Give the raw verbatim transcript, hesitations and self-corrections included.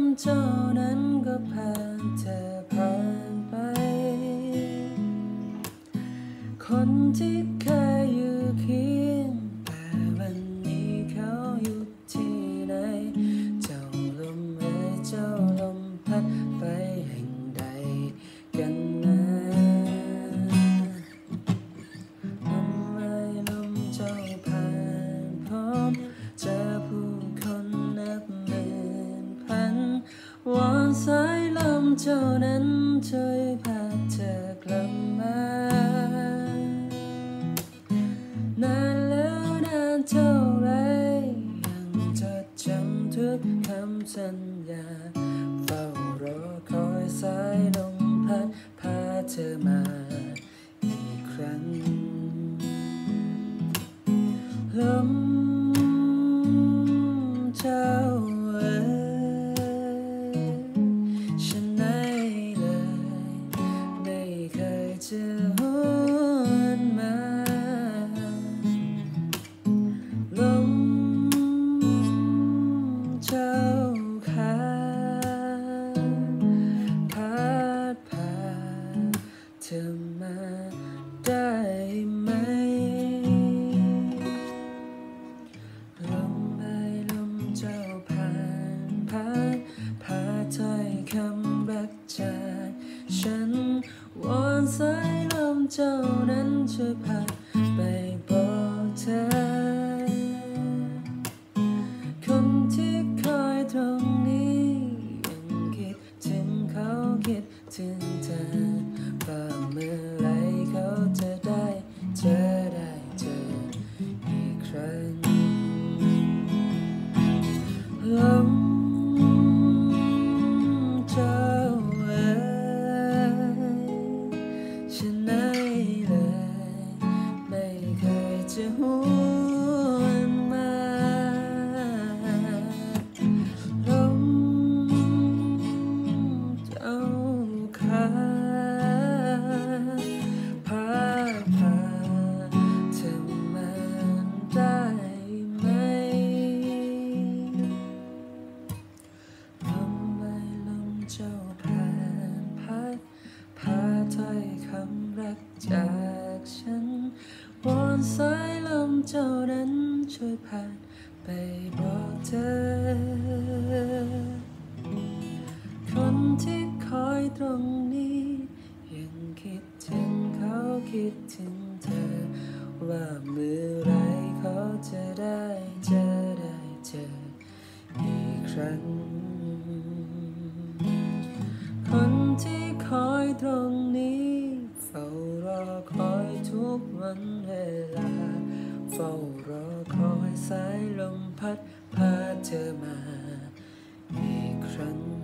เจ้านั้นก็พาเธอผ่านไปคนที่เคยอยู่เคียงแต่วันนี้เขาอยู่ที่ไหนเจ้าลมเอ่ยเจ้าลมพัดไปแห่งใดกันนะลมเอ่ยลมเจ้าผ่านพร้อมเจอผู้คนนับหมื่นพันวอนสายลมเจ้านั้นช่วยพาเธอกลับมานานแล้วนานเท่าไรยังจดจำทุกคำสัญญาเฝ้ารอคอยสายลมพัดพาเธอมาอีกครั้งลมเจ้าเอ๋ยฉันไหนเลยไม่เคยจะหวนมาลมเจ้าขาพัดพาเธอมาได้ไหมลมเอ่ยลมเจ้าผ่านพัดพาถ้อยคำรักจากฉันวอนสายลมเจ้านั้นช่วยพาไปบอกเธอคนที่คอยตรงนี้ยังคิดถึงเขาคิดถึงเธอว่าเมื่อไรเขาจะได้เจอได้เจออีกครั้งลมเจ้าเอ๋ยฉันไหนเลยไม่เคยจะหวนมาลมเจ้าขาพาพาเธอมาได้ไหมลมเอ่ยลมเจ้าผ่านพัดพาถ้อยคำรักจากฉันวอนสายลมเจ้านั้นช่วยผ่านไปบอกเธอคนที่คอยตรงนี้ยังคิดถึงเขาคิดถึงเธอว่าเมื่อไรเขาจะได้เจอได้เจออีกครั้งคนที่คอยตรงนี้เฝ้ารอคอยทุกวันเวลาเฝ้ารอคอยสายลมพัดพาเธอมาอีกครั้ง